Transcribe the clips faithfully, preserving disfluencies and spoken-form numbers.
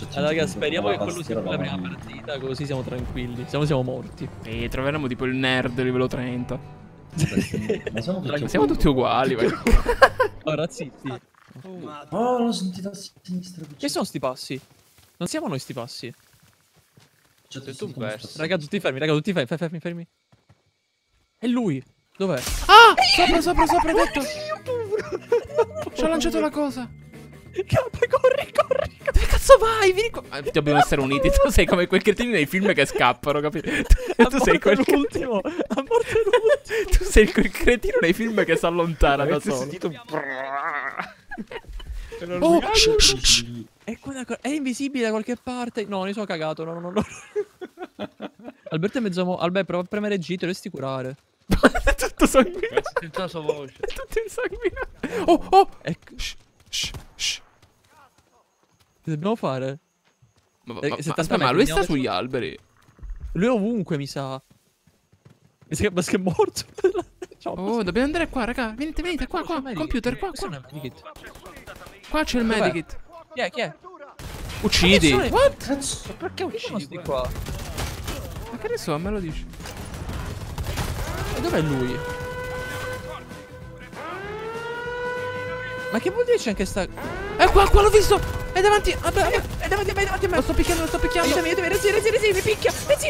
Allora, raga, speriamo che quello sia per la prima partita, così siamo tranquilli. Siamo, siamo morti. E troveremo tipo il nerd livello trenta. Ma siamo tutti, siamo tutti uguali. Ora zitti. Oh, l'ho sentito a sinistra. Che sono sti passi? Non siamo noi sti passi. Cioè, tu perso. Raga, tutti fermi, raga, tutti fermi, fermi, fermi. È lui. Dov'è? Ah! Sopra, sopra, sopra, detto. Ci ha lanciato la cosa. Corri, corri. Dove cazzo vai? Vieni qua. Ah, dobbiamo essere uniti. Tu sei come quei cretini nei film che scappano, capito? Tu, tu sei quel l'ultimo. A morte l'ultimo. Tu sei quel cretino nei film che si allontana da solo. Sentito... Oh, shh, shh, shh. È, qua da, è invisibile da qualche parte. No, ne sono cagato. No, no, no. Alberto è mezzo mo... Alberto, prova a premere G, dovresti curare. È tutto sanguinato. Ho sentito la sua voce. È tutto insanguinato. Oh, oh. Ecco. Shh, shh, shh. Che dobbiamo fare? Ma, ma, Eh, ma, settanta aspetta, ma metri, lui sta andiamo sugli alberi. Lui è ovunque, mi sa. Mi sa che Basca è morto. Ciao. Oh, dobbiamo andare qua, raga. Venite, venite, qua, qua. Computer, qua, qua. Qua c'è il Dov'è? medikit. Chi è? Chi è? Uccidi. Ma che sono- What? Cazzo. Perché uccidi sti qua? Ma che ne so, me lo dici. E dov'è lui? Ma che vuol dire c'è anche sta... Eh, qua, qua l'ho visto. È davanti. Vabbè, vabbè. È davanti a me, è davanti a me. Lo sto picchiando, lo sto picchiando. Aiutami, aiutami, resi, resi, resi, mi picchia. Resi.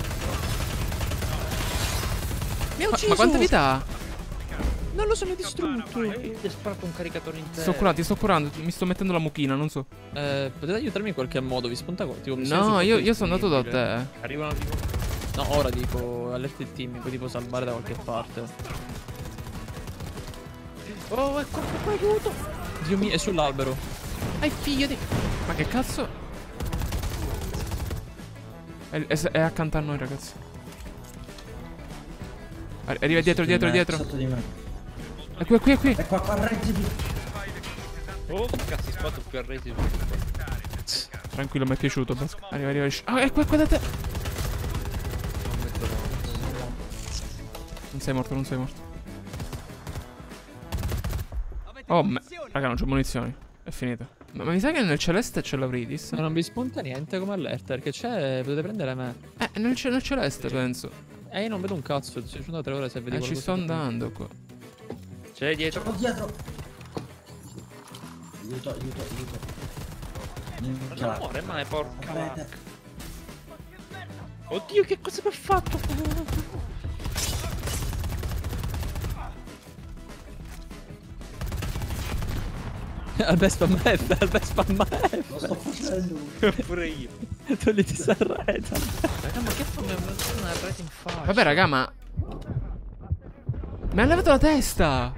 Mi ha Ma, ucciso. ma quante vita ha? Non lo so, mi ha distrutto. Ti è sparato un caricatore intero. Sto curando, ti sto curando. Mi sto mettendo la mucchina, non so. Eh, potete aiutarmi in qualche modo? Vi spunta qua? Tipo, No, io, io sono andato da te. Arrivano tipo... No, ora dico, allerta il team, mi puoi tipo salvare da qualche parte. Oh, ecco qua, aiuto. Dio mio, è sull'albero. Ai figlio di... Ma che cazzo? È, è, è accanto a noi, ragazzi. Arri- Arriva dietro, dietro, dietro. Sotto di me. È qui, è qui, è qui. È qua, qua, reggiti. Oh, cazzo, spotto più arresi. Tranquillo, mi è piaciuto. Basca. Arriva, arriva. Ah, è qua, è qua da te. Non sei morto, non sei morto. Oh, me... raga, non c'ho munizioni. È finita. Ma, ma mi sa che nel celeste c'è l'Avridis. Ma non vi spunta niente come allerta, perché c'è... potete prendere me. Eh, nel, ce- nel celeste, penso. Eh, io non vedo un cazzo, ci sono da tre ore se vedi Eh, ci qualcosa sto che- andando qua. C'è dietro. Oh, dietro. Aiuto, aiuto, aiuto. Minchia. Non muore mai, porca Vabbè, vacca. Oddio, che cosa mi ha fatto? Albe spam F, Albe spam F. Lo sto facendo. Pure io. Togliti sta rete. Raga, ma che fa? Mi ha messo una rete in faccia. Vabbè, raga, ma... Mi ha levato la testa!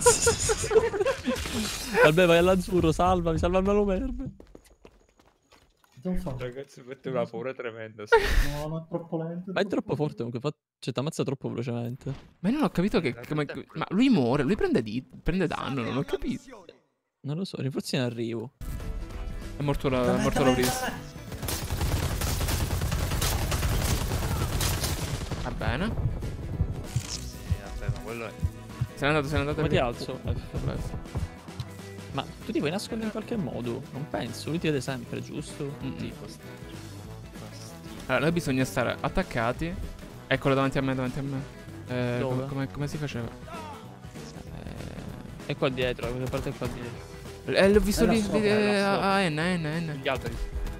Albe vai all'azzurro, salvami, salvamelo merda. Non fa. Ragazzi, mette una paura tremenda. No, no, è troppo lento. Ma è troppo forte comunque, fa... cioè ti ammazza troppo velocemente. Ma io non ho capito che... come- Ma lui muore, lui prende, di... prende danno, non ho capito. Non lo so, rinforzi in arrivo. È morto la... è morto l'Avridis. Va bene. Eh, vabbè, ma quello è... Se n'è andato, se n'è andato. Come ti via. alzo? F, vabbè. Ma tu ti puoi nascondere in qualche modo? Non penso, lui ti vede sempre, giusto? Mm-mm. Tipo, sti- Allora, noi bisogna stare attaccati. Eccolo davanti a me, davanti a me. Eh, Dove? come, come, come si faceva? È qua dietro, quella parte è qua dietro. Eh, l'ho visto Era lì. sopra, lì, era eh, sopra. A N, A N, A N. Gli altri.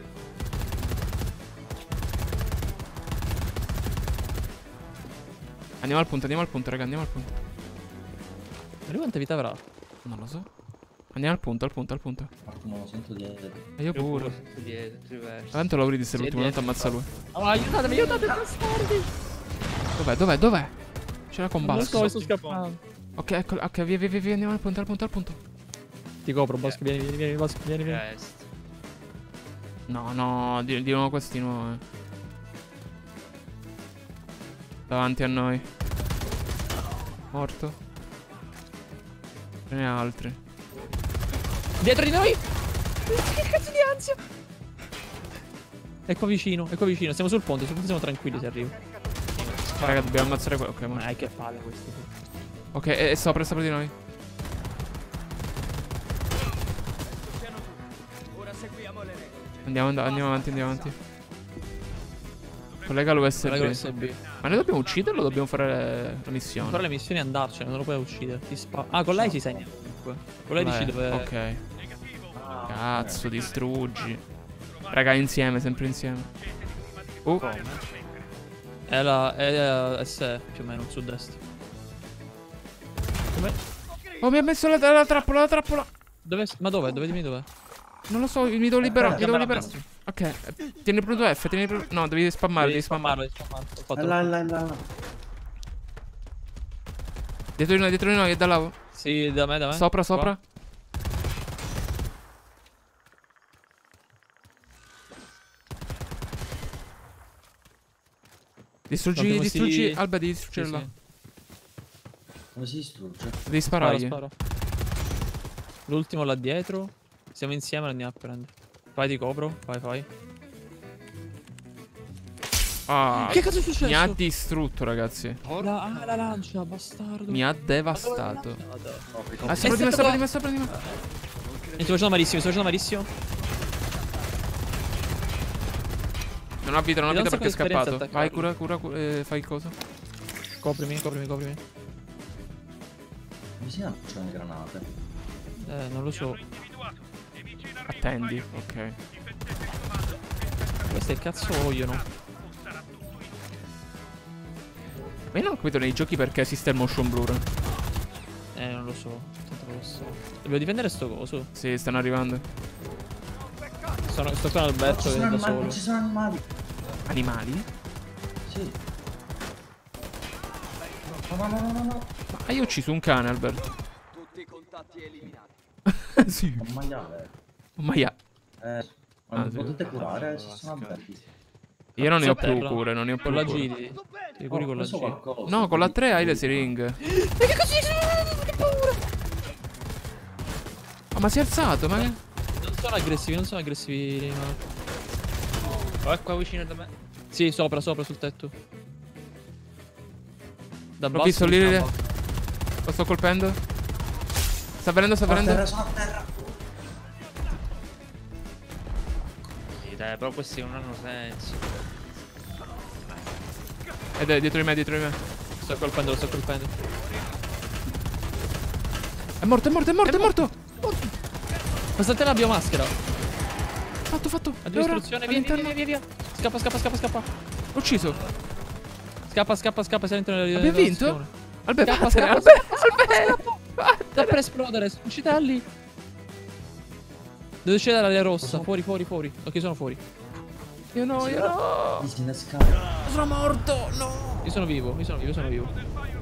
Andiamo al punto, andiamo al punto, raga, andiamo al punto. Ma lui quante vita avrà? Non lo so. Andiamo al punto, al punto, al punto. Qualcuno lo sento dietro. E io pure. Sento dietro, diverso. Tanto l'Avridis è Sì, l'ultimo, tanto dietro, ammazza lui. Oh, aiutatemi, aiutatemi, bastardi! Dov'è, dov'è, dov'è? C'è la Non lo combasso. so, sto scappando. Ok, ecco, ok, via, via, via, via, andiamo al punto, al punto, al punto. Ti copro, Bosco, vieni, vieni, vieni, Bosco, vieni, vieni. Est. No, no, di, di nuovo questi nuovi. Davanti a noi. Morto. Ce ne altri. Dietro di noi! Che cazzo di ansia! È qua vicino, è qua vicino, siamo sul ponte, sul ponte siamo tranquilli se arrivo. Raga, dobbiamo ammazzare quello. Ok, Ma morto. è che palle questo. Ok, è, è sopra, è sopra di noi. Andiamo, and andiamo avanti, andiamo avanti. Collega l'U S Collega B. l'U S B. Ma noi dobbiamo ucciderlo o dobbiamo fare la missione? Fare le missioni e andarcene, non lo puoi uccidere. Ti spa ah, con lei si segna comunque. Con lei dici dove. Ok. Cazzo, distruggi. Raga, insieme, sempre insieme. Oh. Come? È la. È la S più o meno, sud-est. Come? Oh, mi ha messo la, la trappola, la trappola. Dove? Ma dove? Dove dimmi dove? Non lo so, mi devo liberare, mi devo Chiamala liberare. Ok, eh, tieni pronto F, tieni pronto. No, devi spammare, devi spammare. Devi spammarlo, devi È spammarlo. là, è là, è là, è là. Dietro di noi, dietro di noi, è da là. Sì, da me, da me. Sopra, sopra. Distruggi, Quanti distruggi. questi- Alba, devi Sì, distruggerla. sì. Come si distrugge? Devi Spara, sparargli. spara. L'ultimo là dietro. Siamo insieme e andiamo a prendere. Vai, ti copro. Vai, vai. Ah, Che cazzo è successo? mi ha distrutto, ragazzi. La, ah, la lancia, bastardo. Mi ha Ma dove devastato. l'hai lanciata? Ah, sopra di me, sopra di me, sopra di me. Mi sto facendo malissimo, mi sto facendo malissimo. Non ha vita, non ha Mi dà vita un perché è sacco di esperienza scappato. Vai, attaccarlo. cura, cura, cura eh, fai cosa? Coprimi, coprimi, coprimi. Come si lanciano le granate? Eh, non lo so. Attendi, ok. Queste che cazzo vogliono? Ma io non ho capito nei giochi perché esiste il motion blur. Eh, non lo so. Tanto non lo so. Dobbiamo difendere sto coso. Sì, stanno arrivando. Sono, sto con Non Alberto ci che sono è da animali, solo. non ci sono animali. Animali? Sì. No, no, no, no, no, no. Ma io ho ucciso un cane, Alberto. Tutti i contatti eliminati. Sì. Un maiale. Un maia. Eh, ma Ah, non sì. potete curare, ci sono alberghi. Io non ne ho Sotterra. più cure, non ne ho più Con la cure. G ti, ti curi Ho con la preso G. qualcosa, No, con la tre hai le quindi- siringhe. E che cazzo di che paura! Ah, ma si è alzato, ma che... Non sono aggressivi, non sono aggressivi. No. Oh, è qua vicino da me. Sì, sopra, sopra, sul tetto. Da L'ho basso visto lì, mi lì. scappa. Lo sto colpendo. Sta venendo, sta Sono a terra, venendo. sono a terra. Sì, dai, però questi non hanno senso. Ed è dietro di me, dietro di me. Sto colpendo, lo sto colpendo. È morto, è morto, è morto, è morto. Questa te la biomaschera. Fatto, fatto. A E ora? distruzione, via, via, via, via, via. Scappa, scappa, scappa, scappa. L'ho ucciso. Scappa, scappa, scappa, sei dentro nella Abbiamo vinto? relazione. Alberto, Scappa, vattene, scappa, Alberto, Alberto. Sta per esplodere, uccidelli. Dove c'è la linea rossa? Fuori, fuori, fuori. Ok, sono fuori. Io no, io no. Mi si innescava. Sono morto, no. Io sono vivo, io sono vivo, io sono vivo.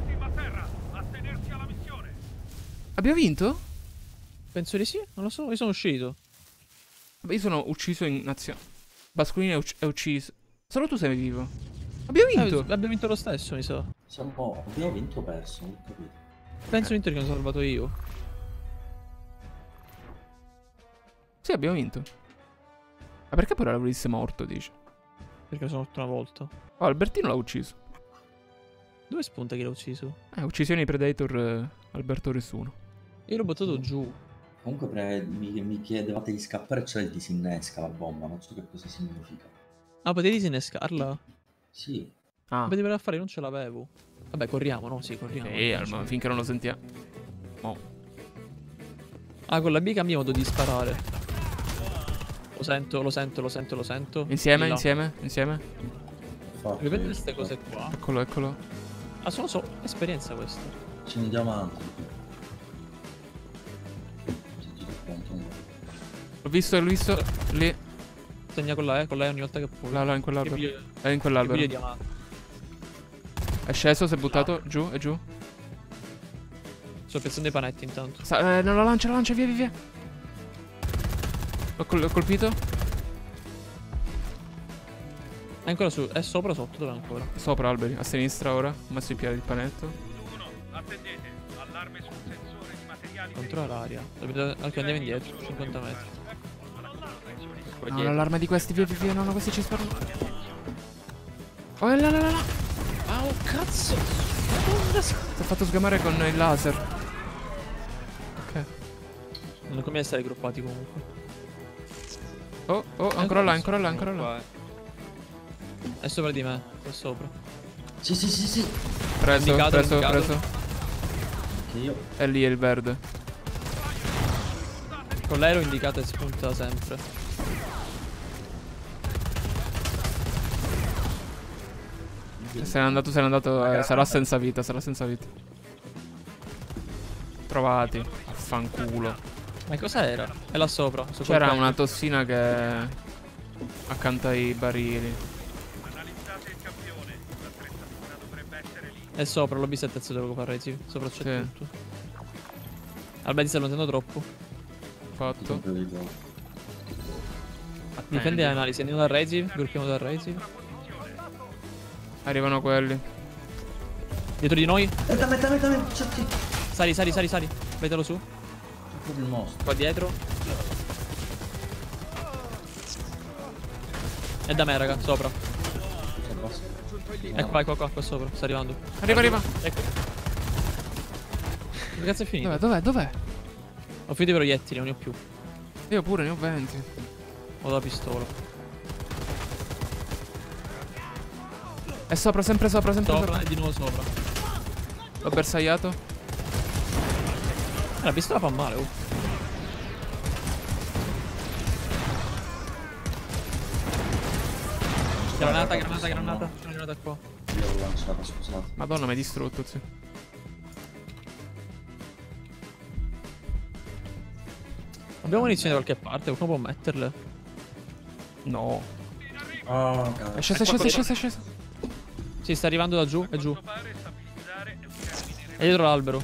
Abbiamo vinto? Penso di sì, non lo so, io sono uscito. Vabbè, io sono ucciso in azione. Basculini è, ucc è ucciso. Solo tu sei vivo. Abbiamo vinto. Eh, abbiamo vinto lo stesso, mi sa. Siamo... Abbiamo vinto o perso, non ho capito. Penso vinto che mi sono salvato io. Sì, abbiamo vinto. Ma perché poi la volesse morto, dici? Perché sono morto una volta. Oh, Albertino l'ha ucciso. Dove spunta chi l'ha ucciso? Eh, uccisioni Predator eh, Alberto Ressuno. Io l'ho buttato giù. Comunque pre- mi, mi chiedevate di scappare, cioè il disinnesca la bomba, non so che cosa significa. Ah, potevi disinnescarla? Sì. Ah, Potevi a fare, io non ce l'avevo. Vabbè, corriamo, no? Sì, corriamo. sì, almeno finché non lo sentiamo. Oh. Ah, con la B cambia modo di sparare. Lo sento, lo sento, lo sento, lo sento. Insieme, Di là. insieme, insieme. Ho fatto Ripeti io. queste cose qua. Eccolo, eccolo. Ah, solo so, esperienza questa. Ci andiamo avanti. Se ti racconto un po'. L'ho visto, l'ho visto. Lì. Segna con la E, con la E ogni volta che puoi. Là, là, in Che quell'albero. piglio- È in che piglio quell'albero. diamante. È sceso, si è buttato. Giù, è giù. Sto pensando ai panetti intanto. Sa eh, non la lancia, la lancia, via, via, via. L'ho col colpito. È ancora su, è sopra o sotto? Dove è ancora? Sopra alberi, a sinistra ora. Ho messo in piedi il panetto. Contro l'aria. Anche andiamo indietro, cinquanta metri. Poi No, dietro. l'allarme di questi, via, via, via. No, no, questi ci sparano. Oh, là, là, là, là. Ah, oh cazzo! Si è fatto sgamare con il laser. Ok. Non conviene stare gruppati comunque. Oh, oh, ancora là, ancora là, ancora là. Qua, eh. È sopra di me. È sopra. Sì, sì, sì, sì. Preso, Indicato, preso, indicato. preso. Che io... È lì è il verde. Con l'aereo indicato e spunta sempre. Se n'è andato, se n'è andato. Eh, sarà senza vita, sarà senza vita. Trovati. Affanculo. Ma cosa era? È là sopra. su quel C'era pezzo. una tossina che. Accanto ai barili. È sopra, l'ho vista il terzo dello parresi. Sopra c'è Sì. tutto. Alberti sta allontanando troppo. Fatto. Proprio dico... Difende analisi, andiamo dal Resi. Gruppiamo dal Resi. Arrivano quelli. Dietro di noi. Eh, da me, da me, da me, c'è qui. Sali, sali, sali, sali. Vedelo su. È proprio il mostro. Qua dietro. È da me, raga, sopra. C'è il boss. Ecco, qua, qua, qua, qua sopra. Sta arrivando. Arriva, arriva. Ecco. Che cazzo è finito? Dov'è, dov'è, dov'è? Ho finito i proiettili, non ne ho più. Io pure ne ho venti. Ho la pistola. È sopra, sempre sopra, sempre Sopra sopra. e di nuovo sopra. L'ho bersagliato. Eh, la pistola fa male, oh. Granata, granata, granata. C'è una granata qua. Io l'ho lanciata, scusate. Madonna, mi hai distrutto, zio. Abbiamo munizioni da qualche parte, qualcuno può metterle. No. Oh, cazzo. È sceso, è sceso, è sceso, è sceso. Sì, sta arrivando da giù, è giù. È dietro l'albero.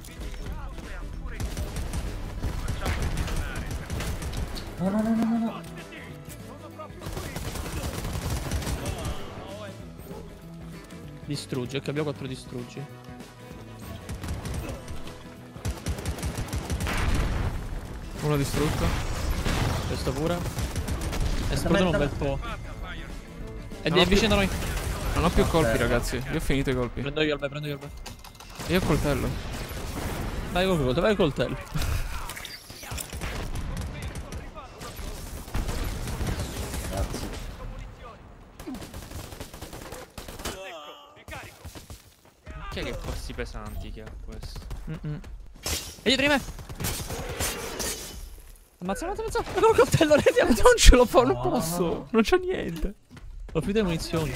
No, no, no, no, no, no. Distruggi, ok, abbiamo quattro distruggi. Uno distrutto. Questo pure. Esplodono un bel po'. E No, è vicino a noi. Non ho più colpi, ragazzi. Io ho finito i colpi. Prendo io il bel, prendo io il bel. Io ho il coltello. Vai col coltello, vai il coltello. Grazie. Chi è che fa sti pesanti che ha questo? Mm -mm. E dietro di me. Ammazza, ammazza, ammazza. Ma col coltello, Resi, ammazza. Non ce lo fa, non posso. Non c'ho niente. Ho finito le munizioni.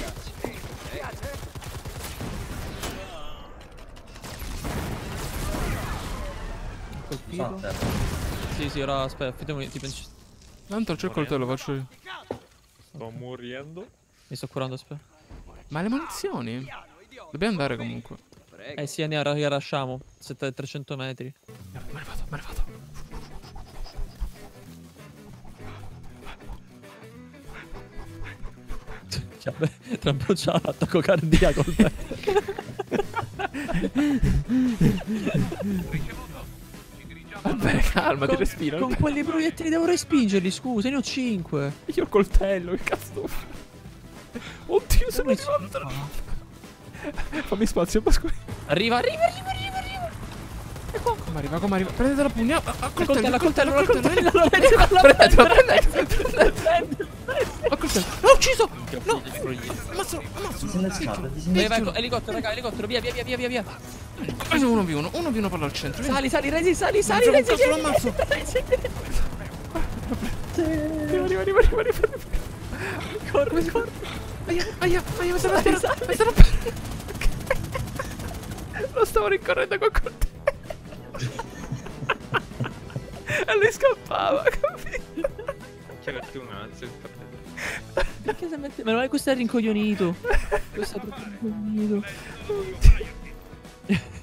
Colpito. Sono a terra. Sì, sì, ora aspetta, finito le munizioni. Ti pensi... Tanto c'ho il coltello, faccio io. Sto morendo. Mi sto curando, aspetta. Ma le munizioni? Dobbiamo andare comunque. Eh sì, andiamo, rasciamo. trecento metri. Me ne vado, me ne vado. Vabbè, tra un po' c'ha l'attacco cardiaco. Vabbè, calmati, respira. Con quelli proiettili devo respingerli, scusa, ne ho cinque. Io ho il coltello, che cazzo devo fare? Oddio, sono arrivato. Fammi spazio, Pasquale. Arriva, arriva, arriva, arriva, arriva. Come arriva, come arriva? Prendete la pugna. A Il coltello, il coltello, il coltello. Prendetelo, prendetelo. Ho coltello. L'ho ucciso. No. Ammazzalo, ammazzalo. Disinnescata, Vai, disinnescata. vai, elicottero, raga, elicottero, via, via, via, via, via, via. uno v uno, uno v uno parla al centro. Vieni. Sali, sali, Resi, sali, sali, Non Resi, frega un vieni. cazzo, lo Resi. Arriva, arriva, arriva, arriva. Corri, corri. Aia, aia, aia, mi sono sparato. Mi sono sparato. Lo stavo rincorrendo col coltello. E lui scappava, capito? Che fortuna, anzi, il fratello. Perché se mette... Ma non è questo è rincoglionito. Questo è proprio rincoglionito.